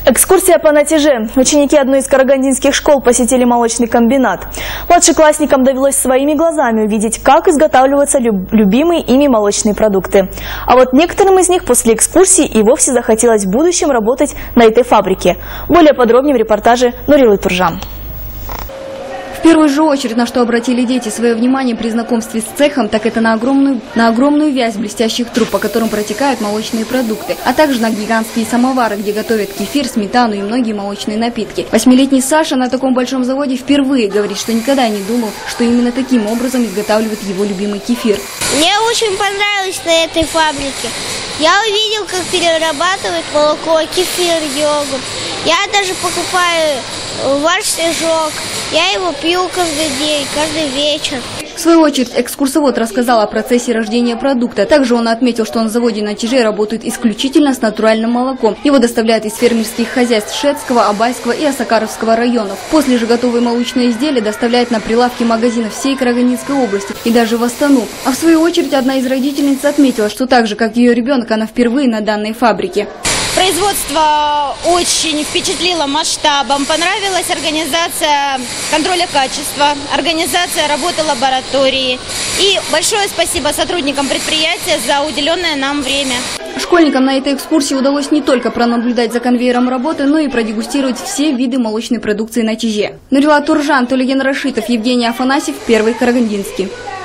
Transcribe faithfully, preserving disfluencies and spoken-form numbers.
Экскурсия по Натиже. Ученики одной из карагандинских школ посетили молочный комбинат. Младшеклассникам довелось своими глазами увидеть, как изготавливаются люб любимые ими молочные продукты. А вот некоторым из них после экскурсии и вовсе захотелось в будущем работать на этой фабрике. Более подробнее в репортаже Нурилы Туржан. В первую же очередь, на что обратили дети свое внимание при знакомстве с цехом, так это на огромную, на огромную вязь блестящих труб, по которым протекают молочные продукты, а также на гигантские самовары, где готовят кефир, сметану и многие молочные напитки. Восьмилетний Саша на таком большом заводе впервые говорит, что никогда не думал, что именно таким образом изготавливают его любимый кефир. Мне очень понравилось на этой фабрике. Я увидел, как перерабатывают молоко, кефир, йогурт. Я даже покупаю варь-свежок. Я его пью каждый день, каждый вечер. В свою очередь, экскурсовод рассказал о процессе рождения продукта. Также он отметил, что на заводе на Натиже работают исключительно с натуральным молоком. Его доставляют из фермерских хозяйств Шетского, Абайского и Осакаровского районов. После же готовые молочные изделия доставляют на прилавки магазинов всей Карагандинской области и даже в Астану. А в свою очередь, одна из родительниц отметила, что так же, как ее ребенок, она впервые на данной фабрике. Производство очень впечатлило масштабом, понравилась организация контроля качества, организация работы лаборатории. И большое спасибо сотрудникам предприятия за уделенное нам время. Школьникам на этой экскурсии удалось не только пронаблюдать за конвейером работы, но и продегустировать все виды молочной продукции на Натиже. Нурила Туржан, Тулеген Рашитов, Евгений Афанасьев, Первый Карагандинский.